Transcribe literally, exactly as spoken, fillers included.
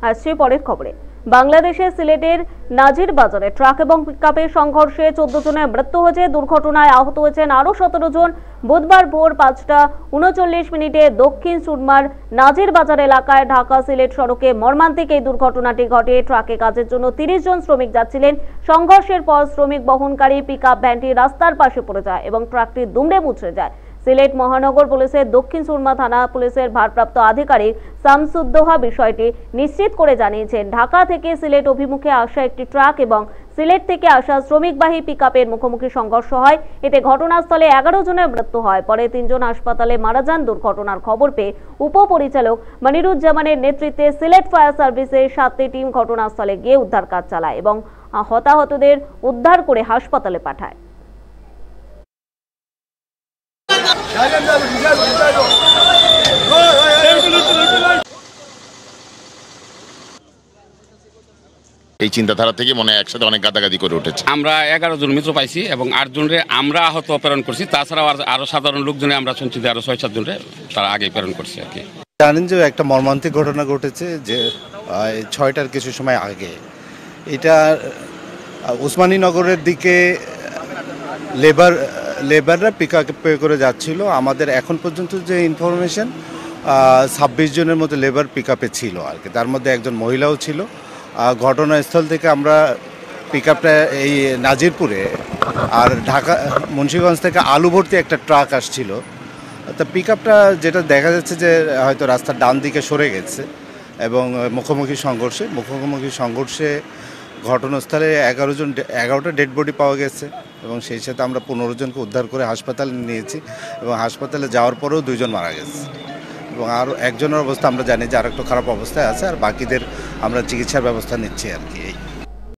আসছে পরের খবরে। বাংলাদেশের সিলেটের নাজির বাজারে ট্রাক এবং পিকআপের সংঘর্ষে চোদ্দ জনের মৃত্যু হয়েছে। দুর্ঘটনায় আহত হয়েছেন আরো সতেরো জন। বুধবার ভোর পাঁচটা উনচল্লিশ মিনিটে দক্ষিণ সুরমার নাজির বাজার এলাকায় ঢাকা সিলেট সড়কে মর্মান্তিক এই দুর্ঘটনাটি ঘটে। ট্রাকে কাজের জন্য তিরিশ জন শ্রমিক যাচ্ছিলেন। সংঘর্ষের পর শ্রমিক বহনকারী পিকআপ ভ্যানটি রাস্তার পাশে পড়ে যায় এবং ট্রাকটি দুমড়ে মুচড়ে যায়। সিলেট মহানগর পুলিশের দক্ষিণ সুরমা থানা পুলিশের ভারপ্রাপ্ত আধিকারিক শামসুদ্দোহা বিষয়টি নিশ্চিত করে জানিয়েছেন, ঢাকা থেকে সিলেট অভিমুখে আসা একটি ট্রাক এবং সিলেট থেকে আসা শ্রমিকবাহী পিকআপের মুখোমুখি সংঘর্ষ হয়। এতে ঘটনাস্থলে এগারো জনের মৃত্যু হয়। পরে তিনজন হাসপাতালে মারা যান। দুর্ঘটনার খবর পেয়ে উপপরিচালক মনিরুজ্জামানের নেতৃত্বে সিলেট ফায়ার সার্ভিসের সাতটি টিম ঘটনাস্থলে গিয়ে উদ্ধার কাজ চালায় এবং হতাহতদের উদ্ধার করে হাসপাতালে পাঠায়। এই চিন্তাধারা থেকে মনে হয় একসাথে অনেক গাদাগাদি করে উঠেছে। আমরা এগারো জন মৃত পাইছি এবং আট জনরে আমরা আহত প্রেরণ করছি। তাছাড়াও আরো সাধারণ লোকজনে আমরা শুনছি যে আরো ছয় সাত জনরে তারা আগে প্রেরণ করছি আর কি। জানেন যে একটা মর্মান্তিক ঘটনা ঘটেছে যে ছয়টার কিছু সময় আগে, এটা উসমানীনগরের দিকে লেবার লেবাররা পিকআপে করে যাচ্ছিল। আমাদের এখন পর্যন্ত যে ইনফরমেশন ছাব্বিশ জনের মতো লেবার পিকআপে ছিল আর কি, তার মধ্যে একজন মহিলাও ছিল। ঘটনাস্থল থেকে আমরা পিকআপটা এই নাজিরপুরে আর ঢাকা মুন্সিগঞ্জ থেকে আলু ভর্তি একটা ট্রাক আসছিল। তা পিকআপটা যেটা দেখা যাচ্ছে যে হয়তো রাস্তার ডান দিকে সরে গেছে এবং মুখোমুখি সংঘর্ষে মুখোমুখি সংঘর্ষে ঘটনাস্থলে এগারো জন এগারোটা ডেড বডি পাওয়া গেছে এবং সেই সাথে আমরা পনেরো জনকে উদ্ধার করে হাসপাতালে নিয়েছি এবং হাসপাতালে যাওয়ার পরেও দুইজন মারা গেছে এবং আর একজনের অবস্থা আমরা জানি যে আর একটু খারাপ অবস্থায় আছে, আর বাকিদের আমরা চিকিৎসার ব্যবস্থা নিচ্ছি আর কি।